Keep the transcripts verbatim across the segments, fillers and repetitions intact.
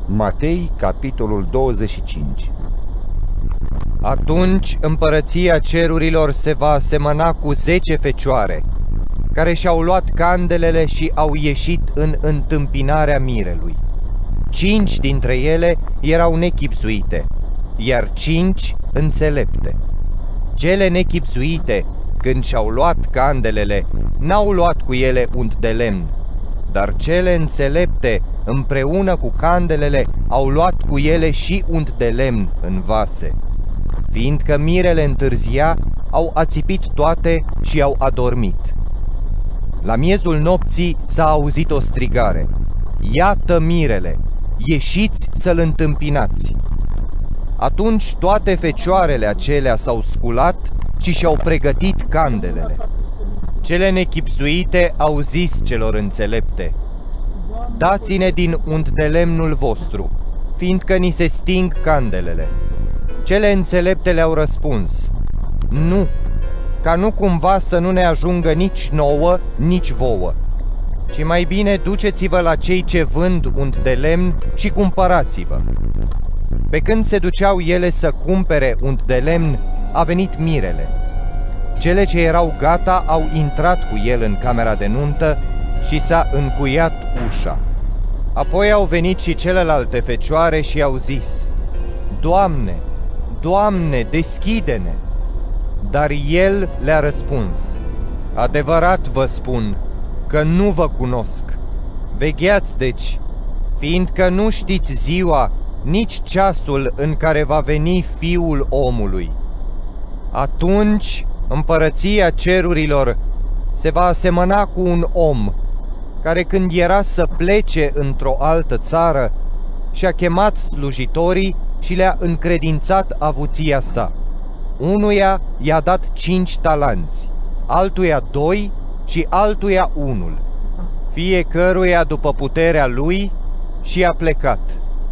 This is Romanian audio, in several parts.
Matei, capitolul douăzeci și cinci. Atunci împărăția cerurilor se va asemăna cu zece fecioare, care și-au luat candelele și au ieșit în întâmpinarea mirelui. Cinci dintre ele erau nechibzuite, iar cinci înțelepte. Cele nechibzuite, când și-au luat candelele, n-au luat cu ele unt de lemn, dar cele înțelepte, împreună cu candelele, au luat cu ele și unt de lemn în vase. Fiindcă mirele întârzia, au ațipit toate și au adormit. La miezul nopții s-a auzit o strigare: „Iată mirele, ieșiți să-l întâmpinați!” Atunci toate fecioarele acelea s-au sculat și și-au pregătit candelele. Cele nechibzuite au zis celor înțelepte: „Dați-ne din unt de lemnul vostru, fiindcă ni se sting candelele.” Cele înțelepte le-au răspuns: „Nu, ca nu cumva să nu ne ajungă nici nouă, nici vouă, ci mai bine duceți-vă la cei ce vând unt de lemn și cumpărați-vă.” Pe când se duceau ele să cumpere unt de lemn, a venit mirele. Cele ce erau gata au intrat cu el în camera de nuntă și s-a încuiat ușa. Apoi au venit și celelalte fecioare și au zis: „Doamne, Doamne, deschide-ne!” Dar el le-a răspuns: „Adevărat vă spun că nu vă cunosc. Vegheați deci, fiindcă nu știți ziua, nici ceasul în care va veni Fiul omului. Atunci împărăția cerurilor se va asemăna cu un om care, când era să plece într-o altă țară, și-a chemat slujitorii și le-a încredințat avuția sa. Unuia i-a dat cinci talanți, altuia doi și altuia unul, fiecăruia după puterea lui, și a plecat.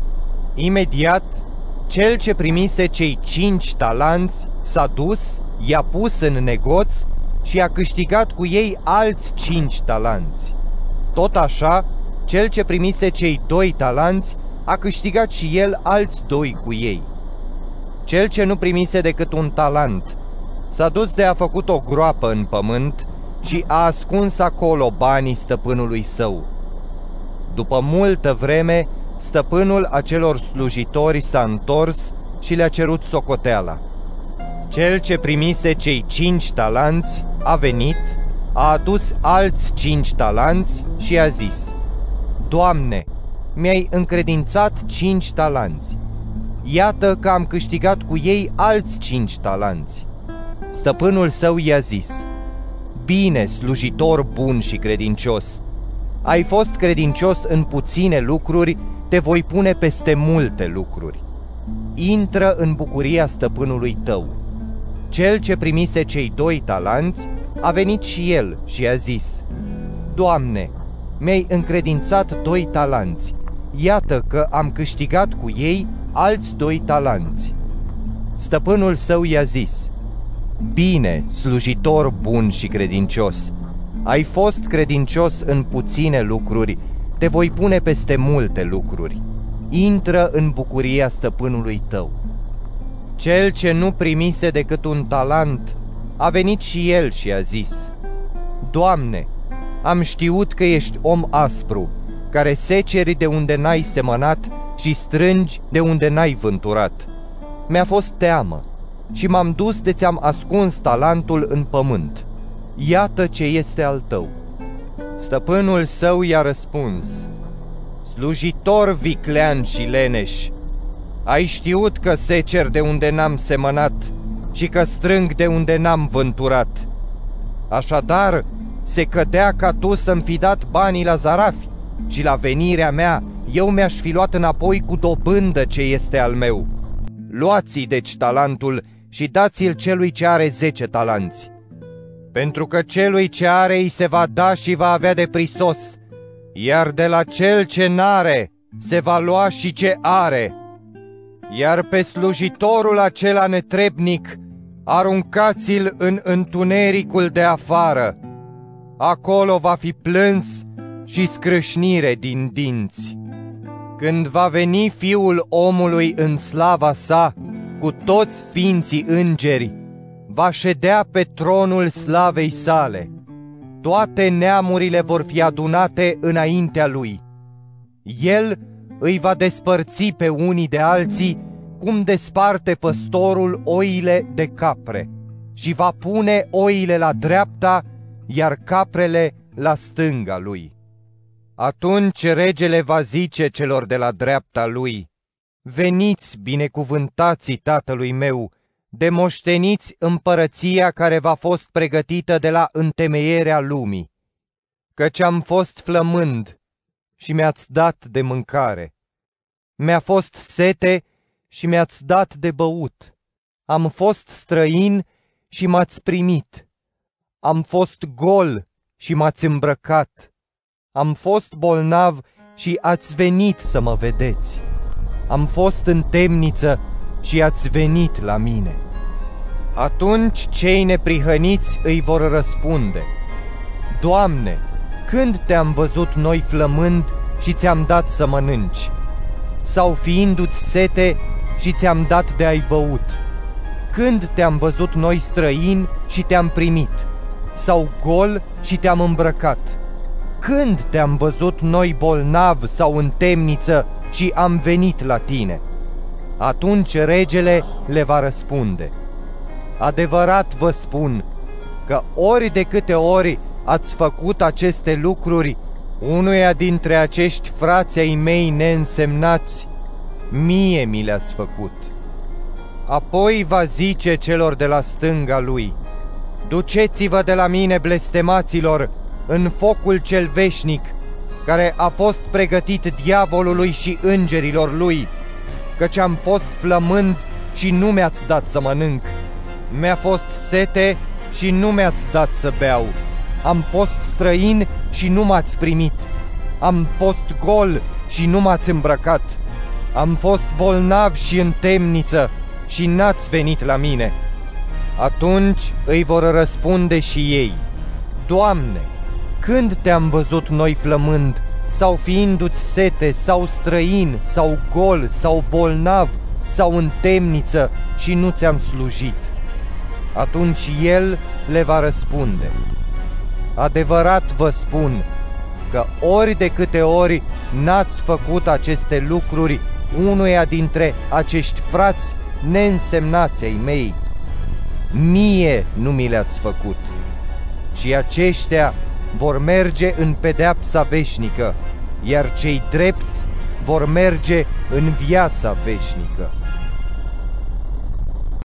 Imediat, cel ce primise cei cinci talanți s-a dus, i-a pus în negoț și a câștigat cu ei alți cinci talanți. Tot așa, cel ce primise cei doi talanți a câștigat și el alți doi cu ei. Cel ce nu primise decât un talent s-a dus de a făcut o groapă în pământ și a ascuns acolo banii stăpânului său. După multă vreme, stăpânul acelor slujitori s-a întors și le-a cerut socoteala. Cel ce primise cei cinci talanți a venit, a adus alți cinci talanți și a zis: „Doamne, mi-ai încredințat cinci talanți. Iată că am câștigat cu ei alți cinci talanți.” Stăpânul său i-a zis: „Bine, slujitor bun și credincios, ai fost credincios în puține lucruri, te voi pune peste multe lucruri. Intră în bucuria stăpânului tău.” Cel ce primise cei doi talanți a venit și el și a zis: „Doamne, mi-ai încredințat doi talanți. Iată că am câștigat cu ei alți doi talanți.” Stăpânul său i-a zis: „Bine, slujitor bun și credincios, ai fost credincios în puține lucruri, te voi pune peste multe lucruri. Intră în bucuria stăpânului tău.” Cel ce nu primise decât un talent a venit și el și a zis: „Doamne, am știut că ești om aspru, care seceri de unde n-ai semănat și strângi de unde n-ai vânturat. Mi-a fost teamă și m-am dus de ți-am ascuns talentul în pământ. Iată ce este al tău.” Stăpânul său i-a răspuns: „Slujitor viclean și leneș, ai știut că secer de unde n-am semănat și că strâng de unde n-am vânturat. Așadar, se cădea ca tu să-mi fi dat banii la zarafi și la venirea mea eu mi-aș fi luat înapoi cu dobândă ce este al meu. Luați-i deci talentul și dați-l celui ce are zece talanți. Pentru că celui ce are îi se va da și va avea de prisos, iar de la cel ce n-are se va lua și ce are. Iar pe slujitorul acela netrebnic aruncați-l în întunericul de afară. Acolo va fi plâns și scrâșnire din dinți.” Când va veni Fiul omului în slava sa, cu toți sfinții îngeri, va ședea pe tronul slavei sale. Toate neamurile vor fi adunate înaintea lui. El îi va despărți pe unii de alții, cum desparte păstorul oile de capre, și va pune oile la dreapta, iar caprele la stânga lui. Atunci regele va zice celor de la dreapta lui: Veniți, binecuvântații tatălui meu, demoșteniți împărăția care v-a fost pregătită de la întemeierea lumii. Căci am fost flămând și mi-ați dat de mâncare, mi-a fost sete și mi-ați dat de băut, am fost străin și m-ați primit, am fost gol și m-ați îmbrăcat, am fost bolnav și ați venit să mă vedeți, am fost în temniță și ați venit la mine. Atunci cei neprihăniți îi vor răspunde: Doamne, când te-am văzut noi flămând și ți-am dat să mănânci? Sau fiindu-ți sete și ți-am dat de a-i băut? Când te-am văzut noi străini și te-am primit? Sau gol și te-am îmbrăcat? Când te-am văzut noi bolnav sau în temniță și am venit la tine? Atunci regele le va răspunde: Adevărat vă spun că ori de câte ori ați făcut aceste lucruri unuia dintre acești frați ai mei neînsemnați, mie mi le-ați făcut. Apoi va zice celor de la stânga lui: Duceți-vă de la mine, blestemaților, în focul cel veșnic, care a fost pregătit diavolului și îngerilor lui, căci am fost flămând și nu mi-ați dat să mănânc, mi-a fost sete și nu mi-ați dat să beau, am fost străin și nu m-ați primit, am fost gol și nu m-ați îmbrăcat, am fost bolnav și în temniță și n-ați venit la mine. Atunci îi vor răspunde și ei: Doamne, când te-am văzut noi flămând, sau fiindu-ți sete, sau străin, sau gol, sau bolnav, sau în temniță și nu ți-am slujit? Atunci el le va răspunde: Adevărat vă spun că ori de câte ori n-ați făcut aceste lucruri unuia dintre acești frați neînsemnați ai mei, mie nu mi le-ați făcut. Și aceștia vor merge în pedeapsa veșnică, iar cei drepți vor merge în viața veșnică.